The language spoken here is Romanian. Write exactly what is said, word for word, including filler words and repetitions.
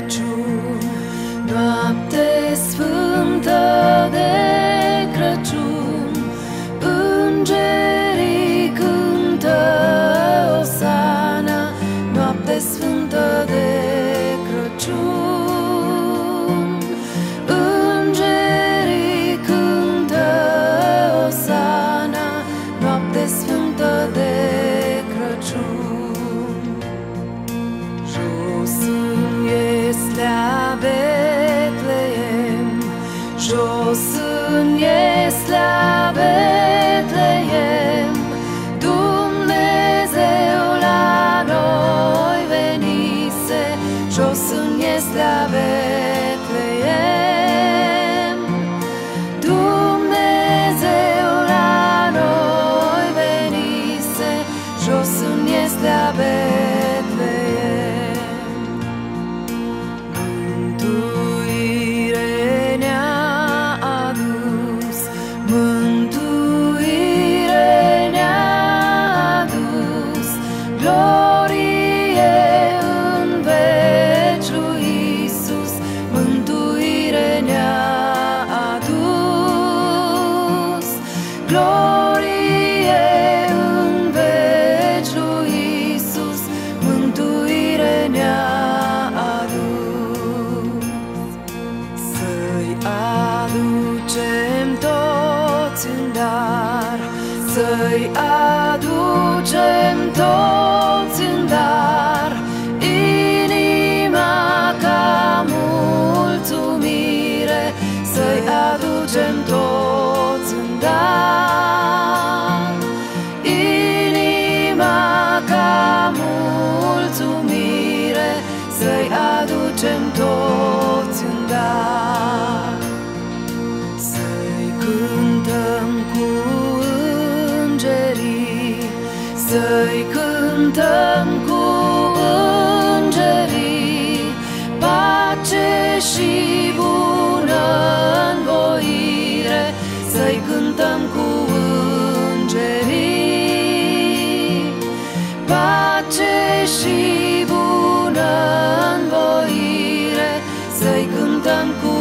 Crăciun, noapte sfântă de Crăciun, îngerii cântă Osana, noapte sfântă de Crăciun, îngerii cântă Osana, noapte sfântă de Crăciun. Jos în ieslea Betleem, jos în ieslea Betleem, Dumnezeu la noi venise, jos în ieslea Betleem, Dumnezeu la noi venise, jos în ieslea Betleem. Mântuire ne-a adus, mântuire ne-a adus, glorie în veci lui Iisus, mântuire ne-a adus, glorie în veci lui Iisus, mântuire ne-a adus. Să-i aducem toți în dar, să-i aducem toți în dar, inima ca mulțumire, să-i aducem toți în dar, inima ca mulțumire, să-i aducem toți în dar. Să-i cântăm cu îngerii, să-i cântăm cu îngerii, pace și bună învoire, să-i cântăm cu îngerii, pace și bună învoire, să-i cântăm cu